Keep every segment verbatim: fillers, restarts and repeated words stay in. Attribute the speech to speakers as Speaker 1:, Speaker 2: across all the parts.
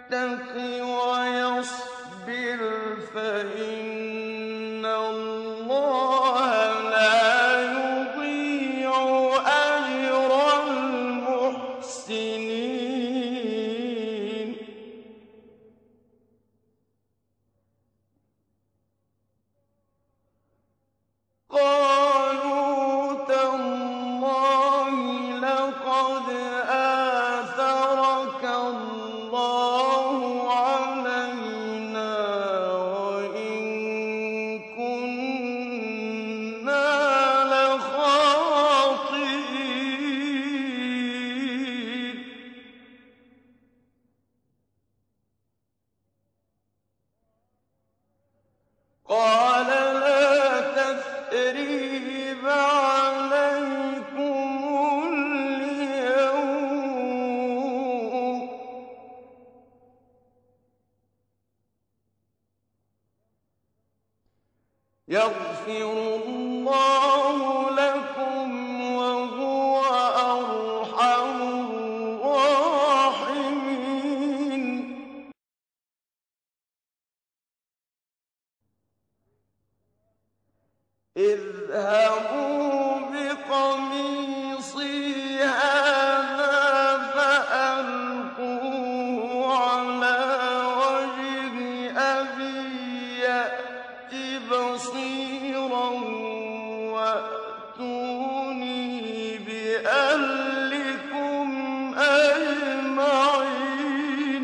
Speaker 1: يَتَّقِ وَيَصْبِرْ فَإِنَّ اللَّهَ لَا يُضِيعُ أَجْرَ الْمُحْسِنِينَ. قَالُوا تَاللَّهِ لَقَدْ آثَرَكَ اللَّهُ عَلَيْنَا وَإِن كُنَّا لَخَاطِئِينَ. قَالَ لَا تَثْرِيبَ عَلَيْكُمُ الْيَوْمَ ۖ يَغْفِرُ اللَّهُ لَكُمْ وَهُوَ أَرْحَمُ الرَّاحِمِينَ. اذْهَبُوا بِقَمِيصِي هَٰذَا فَأَلْقُوهُ عَلَىٰ وَجْهِ أَبِي يَأْتِ بَصِيرًا وَأْتُونِي بِأَهْلِكُمْ أَجْمَعِينَ.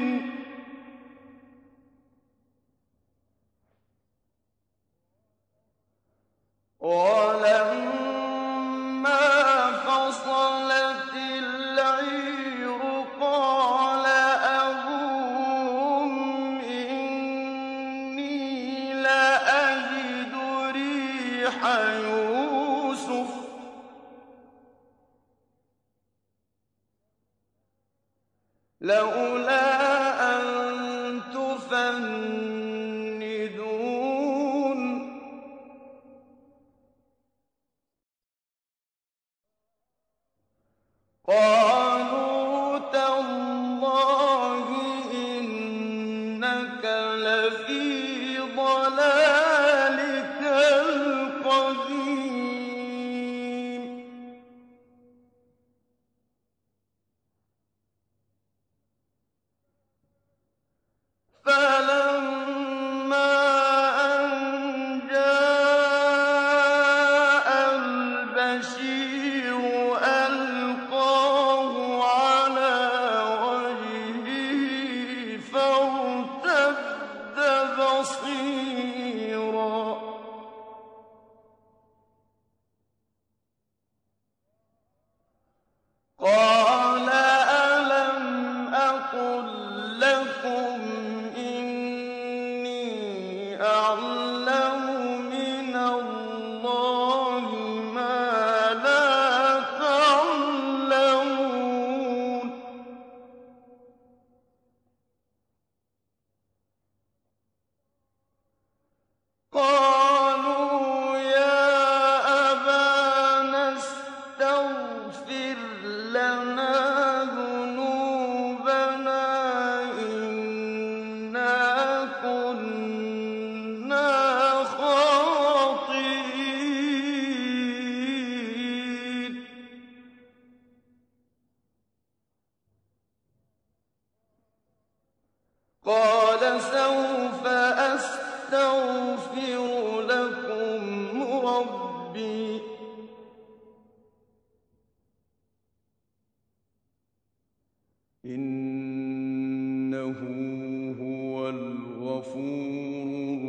Speaker 1: وَلَمَّا فَصَلَتِ الْعِيرُ قَالَ أَبُوهُمْ إِنِّي لَأَجِدُ رِيحَ يُوسُفَ لَوْلَا أَن تُفَنِّدُونِ. قَالُوا تَاللَّهِ إِنَّكَ لَفِي ضَلَالِكَ الْقَدِيمِ. فَلَمَّا أَن جَاءَ الْبَشِيرُ أَلْقَاهُ عَلَىٰ وَجْهِهِ فَارْتَدَّ بَصِيرًا. قَالَ أَلَمْ أَقُل لَّكُمْ إِنِّي أَعْلَمُ مِنَ اللَّهِ مَا لَا تَعْلَمُونَ. قَالُوا يَا أَبَانَا اسْتَغْفِرْ لَنَا ذُنُوبَنَا إِنَّا كُنَّا خَاطِئِينَ. قَالَ سَوْفَ أَسْتَغْفِرُ لَكُمْ رَبِّي إِنَّهُ هُوَ الْغَفُورُ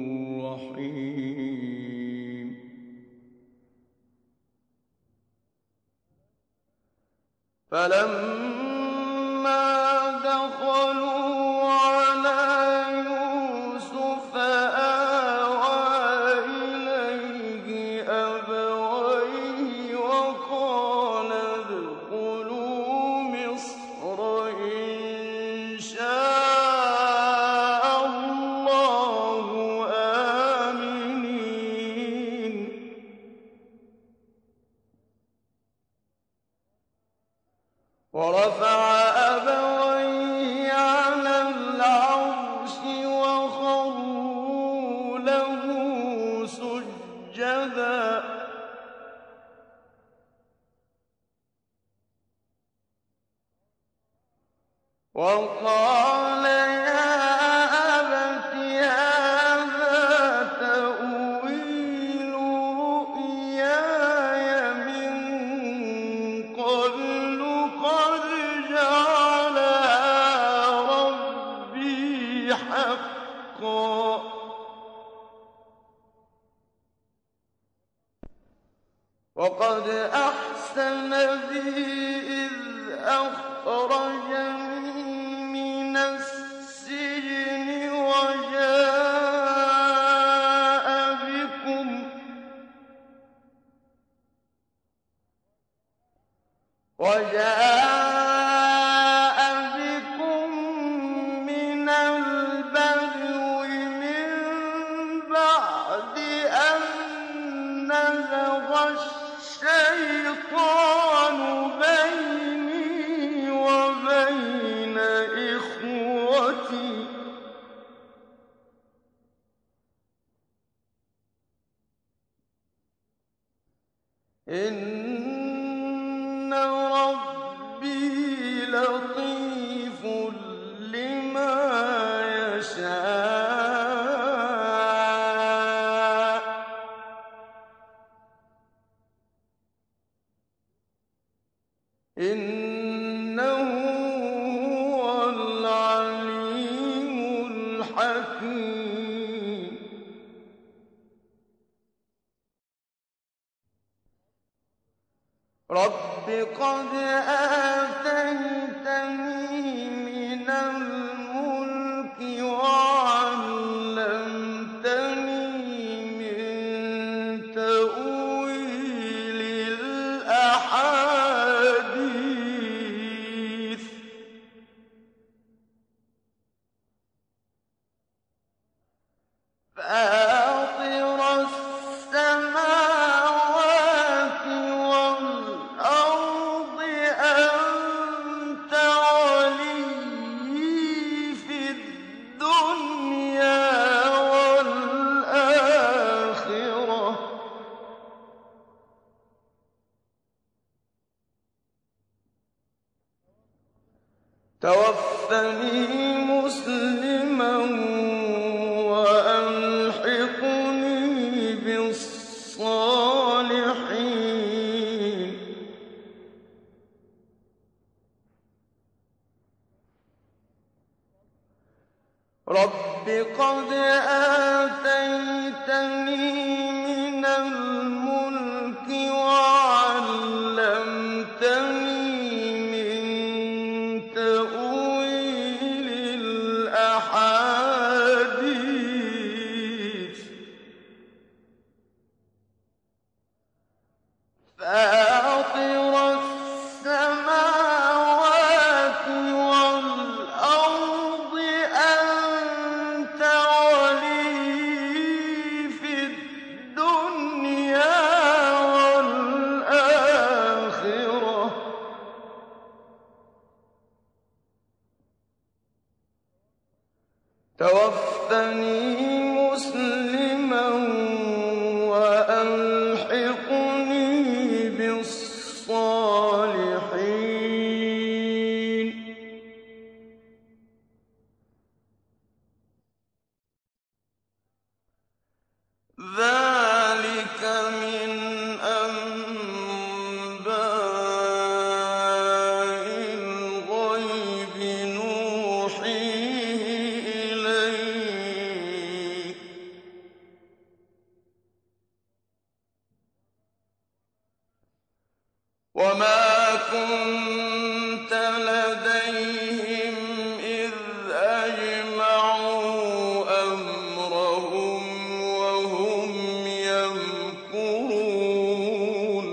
Speaker 1: الرَّحِيمُ. فَلَمَّا دَخَلُوا عَلَىٰ يُوسُفَ آوَىٰ إِلَيْهِ أَبَوَيْهِ وَقَالَ ادْخُلُوا مِصْرَ إِن شَاءَ اللَّهُ آمِنِينَ. ورفع أبويه وقال يا أبت هذا تأويل رؤياي من قبل قد جعلها ربي حقا وقد أحسن بي إذ أخرجني من السجن وجاء بكم وجاء بكم من البدو من بعد أن نزغ الشيطان بيني وبين إخوتي إن ربي لطيف لما يشاء إنه هو العليم الحكيم رب قد آتيتني من الملك وعلمتني من تأويل الأحاديث فاطر السماوات والأرض أنت ولي في الدنيا والآخرة توفني مسلما وألحقني بالصالحين رب قد آتيتني من الملك وعلمتني من تأويل الأحاديث فاطر السماوات والأرض أنت ولي في الدنيا والآخرة توفني مسلما وألحقني بالصالحين ذلك من أنباء الغيب نوحيه إليك وما كنت لديهم إذ أجمعوا أمرهم وهم يمكرون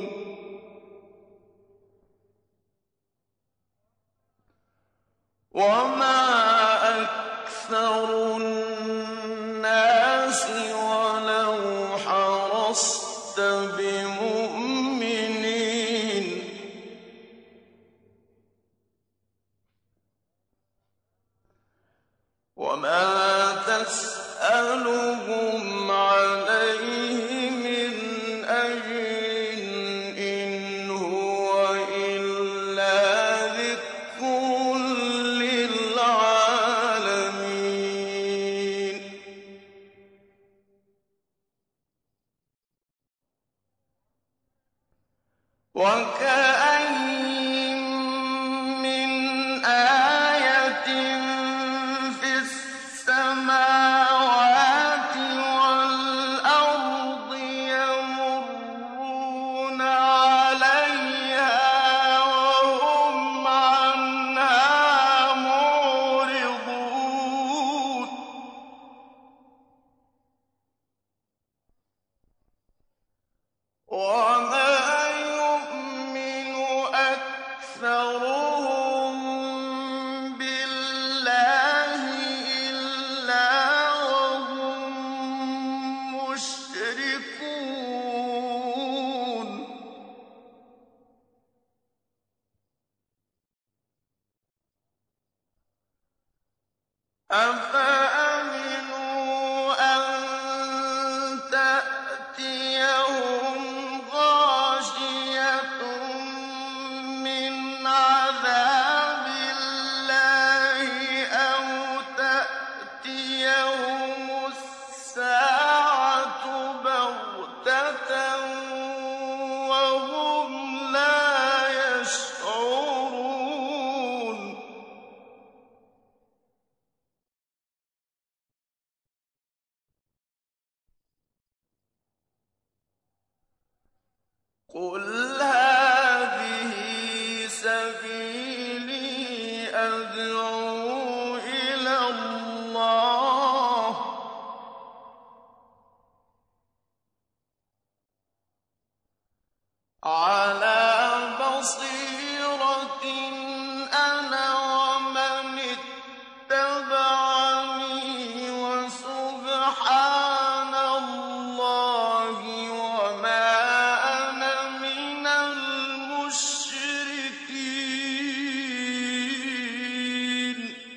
Speaker 1: وما أكثر الناس ولو حرصت بمؤمنين وما تسألهم عليه من أجر إن هو إلا ذكر للعالمين أَفَأَمِنُوا أَن تَأْتِيَهُمْ غَاشِيَةٌ مِّنْ عَذَابِ اللَّهِ أَوْ تَأْتِيَهُمُ السَّاعَةُ بَغْتَةً وَهُمْ لَا يَشْعُرُونَ قُلْ هَٰذِهِ سَبِيلِي أَدْعُو إِلَى اللَّهِ ۚ عَلَىٰ بَصِيرَةٍ أَنَا وَمَنِ اتَّبَعَنِي ۖ وَسُبْحَانَ اللَّهِ وَمَا أَنَا مِنَ الْمُشْرِكِينَ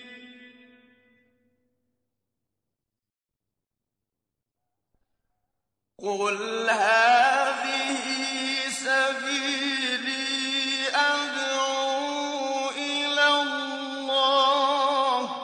Speaker 1: قُلْ هَٰذِهِ سَبِيلِي أَدْعُو إِلَى اللَّهِ ۚ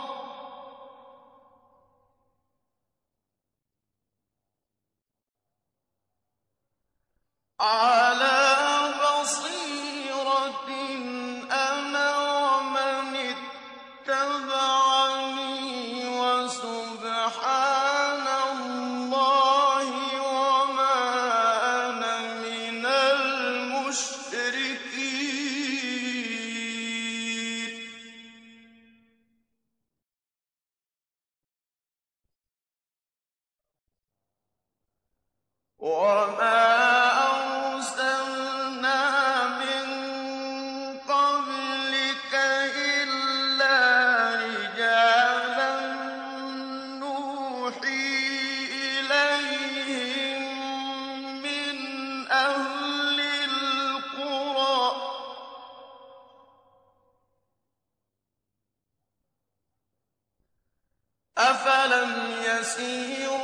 Speaker 1: عَلَىٰ بَصِيرَةٍ أَنَا وَمَنِ اتَّبَعَنِي ۖ وَسُبْحَانَ اللَّهِ وَمَا أَنَا مِنَ الْمُشْرِكِينَ وَمَا أَرْسَلْنَا مِن قَبْلِكَ إِلَّا رِجَالًا نُّوحِي إِلَيْهِم مِّنْ أَهْلِ الْقُرَىٰ ۗ أَفَلَمْ يَسِيرُوا